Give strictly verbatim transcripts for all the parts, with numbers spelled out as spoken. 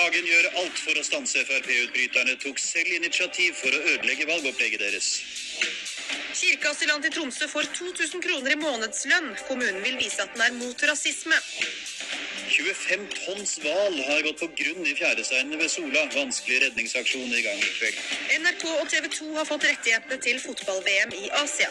Hagen gjør alt for å stanse F R P-utbryterne, tok selv initiativ for å ødelegge valgopplegget deres. Kirkeasylant i Tromsø får to tusen kroner i månedslønn. Kommunen vil vise at den er mot rasisme. tjuefem tonns hval har gått på grunn i fjæresteinene ved Sola. Vanskelig redningsaksjon i gang i kveld. N R K og T V to har fått rettighetene til fotball-V M i Asia.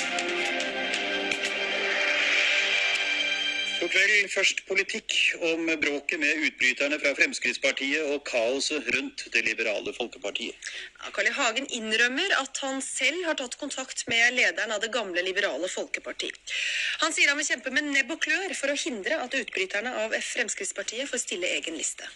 På kvelden først politikk om bråket med utbryterne fra Fremskrittspartiet og kaoset rundt det liberale folkepartiet. Ja, Carl I. Hagen innrømmer at han selv har tatt kontakt med lederen av det gamle liberale folkeparti. Han sier han vil kjempe med nebb og klør for å hindre at utbryterne av Fremskrittspartiet får stille egen liste.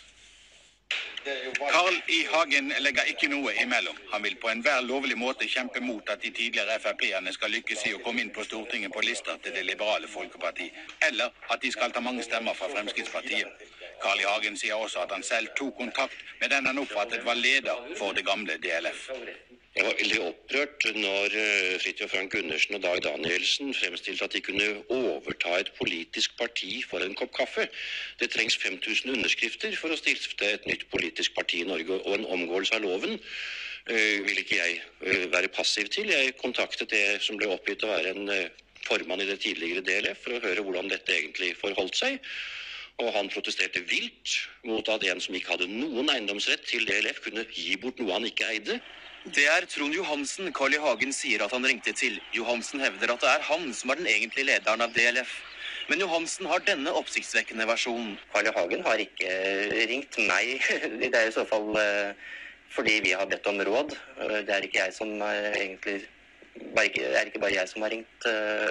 Carl I. Hagen legger ikke noe imellom. Han vil på enhver lovlig måte kjempe mot at de tidligere F R P-erne skal lykkes i å komme inn på Stortinget på lister til det liberale folkeparti, eller at de skal ta mange stemmer fra Fremskrittspartiet. Carl I. Hagen sier også at han selv tok kontakt med den han oppfattet var leder for det gamle D L F. Jeg var veldig opprørt når Fridtjof Frank Gundersen og Dag Danielsen fremstilte at de kunne overta et politisk parti for en kopp kaffe. Det trengs fem tusen underskrifter for å stifte et nytt politisk parti i Norge, og en omgåelse av loven uh, vil ikke jeg uh, være passiv til. Jeg kontaktet det som ble oppgitt å være en uh, formann i det tidligere D L F for å høre hvordan dette egentlig forholdt seg. Og han protesterte vilt mot at en som ikke hadde noen eiendomsrett til D L F kunne gi bort noe han ikke eide. Det er Trond Johansen Carl I. Hagen sier at han ringte til. Johansen hevder at det er han som er den egentlige lederen av D L F. Men Johansen har denne oppsiktsvekkende versjonen. Carl I. Hagen har ikke ringt meg. Det er I så fall fordi vi har bedt om råd. Det er ikke jeg som er egentlig... Det er ikke bare jeg som har ringt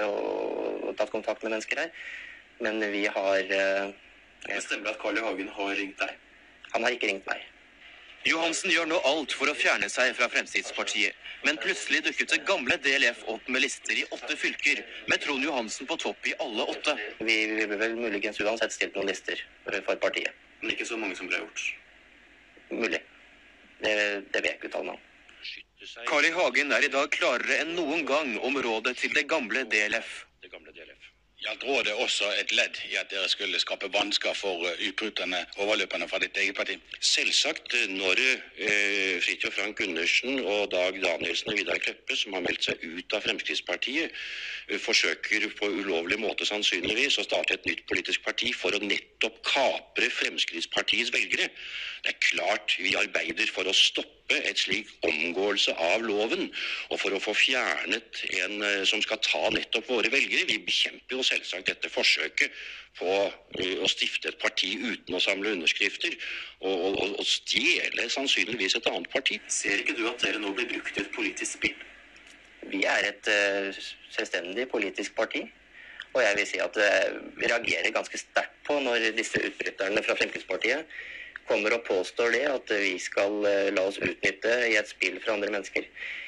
og tatt kontakt med mennesker her. Men vi har... Det stemmer at Carl I. Hagen har ringt deg. Han har ikke ringt meg. Johansen gjør nå alt for å fjerne seg fra Fremskrittspartiet, men plutselig dukket det gamle D L F opp med lister I åtte fylker, med Trond Johansen på topp I alle åtte. Vi vil vel muligens uansett stilt noen lister for partiet. Men ikke så mange som ble gjort? Mulig. Det, det vet jeg ikke uttale meg om. Carl I. Hagen er I dag klarere enn noen gang om rådet til det gamle D L F. Det gamle D L F. Gjaldt rådet også et ledd I at dere skulle skape vansker for utbryterne, overløperne fra ditt eget parti? Selvsagt, når eh, Fridtjof Frank Gundersen og Dag Danielsen og Vidar Kleppe, som har meldt seg ut av Fremskrittspartiet, eh, forsøker på ulovlig måte sannsynligvis å starte et nytt politisk parti for å nettopp kapre Fremskrittspartiets velgere. Det er klart vi arbeider for å stoppe et slik omgåelse av loven, og for å få fjernet en eh, som skal ta nettopp våre velgere. Vi bekjemper jo selvsagt dette forsøket på uh, å stifte et parti uten å samle underskrifter, og, og, og stjele sannsynligvis et annet parti. Ser ikke du at dere nå blir brukt I et politisk spill? Vi er et uh, selvstendig politisk parti, og jeg vil si at uh, vi reagerer ganske sterkt på når disse utbryterne fra Fremskrittspartiet kommer og påstår det, at vi skal uh, la oss utnytte I et spill fra andre mennesker.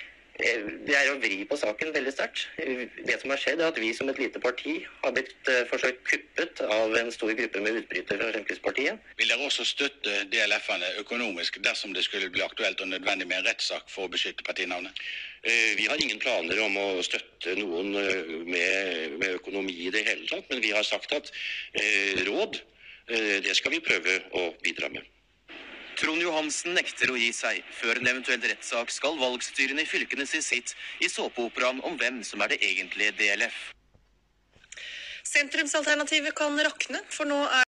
Det er å vri på saken veldig sterkt. Det som har skjedd er at vi som et lite parti har blitt uh, forsøkt kuppet av en stor gruppe med utbrytere fra Fremskrittspartiet. Vil dere også støtte D L F-ene økonomisk dersom det skulle bli aktuelt og nødvendig med en rettssak for å beskytte partinavnet? Uh, vi har ingen planer om å støtte noen uh, med, med økonomi I det hele tatt, men vi har sagt at uh, råd, uh, det skal vi prøve å bidra med. Trond Johansen nekter å gi seg. Før en eventuell rettssak skal valgstyrene I fylkene si sitt I såpeoperaen om hvem som er det egentlige D L F. Sentrumsalternativet kan rakne, for nå er